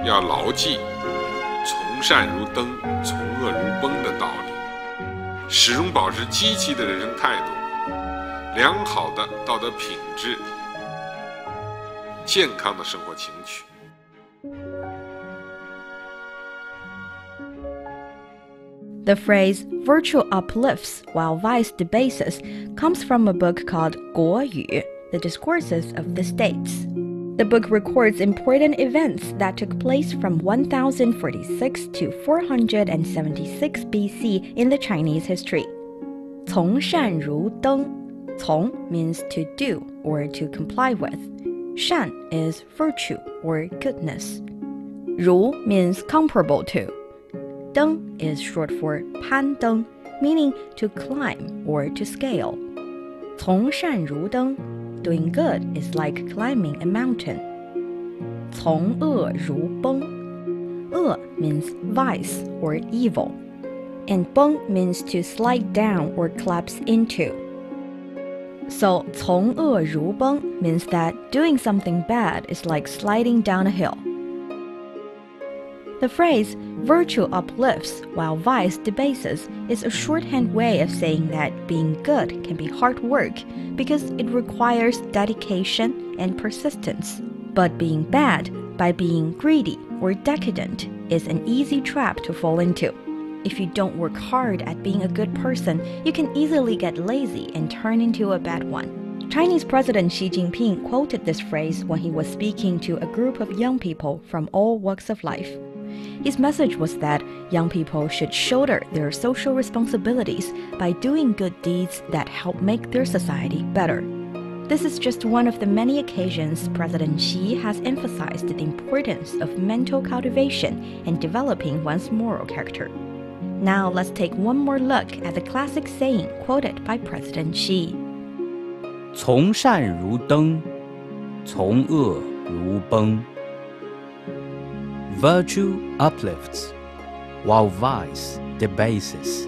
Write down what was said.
要牢记从善如登，从恶如崩的道理，始终保持积极的人生态度，良好的道德品质，健康的生活情趣。 The phrase virtue uplifts while vice debases comes from a book called 国语, The Discourses of the States. The book records important events that took place from 1046 to 476 BC in the Chinese history. 从善如登. 从 means to do or to comply with. 善 is virtue or goodness. 如 means comparable to. 登 is short for 攀登, meaning to climb or to scale. 从善如登, doing good is like climbing a mountain. 从恶如崩. 恶 means vice or evil. And 崩 means to slide down or collapse into. So 从恶如崩 means that doing something bad is like sliding down a hill. The phrase virtue uplifts while vice debases is a shorthand way of saying that being good can be hard work because it requires dedication and persistence. But being bad, by being greedy or decadent, is an easy trap to fall into. If you don't work hard at being a good person, you can easily get lazy and turn into a bad one. Chinese President Xi Jinping quoted this phrase when he was speaking to a group of young people from all walks of life. His message was that young people should shoulder their social responsibilities by doing good deeds that help make their society better. This is just one of the many occasions President Xi has emphasized the importance of mental cultivation and developing one's moral character. Now let's take one more look at the classic saying quoted by President Xi. 从善如登，从恶如崩。Virtue uplifts, while vice debases.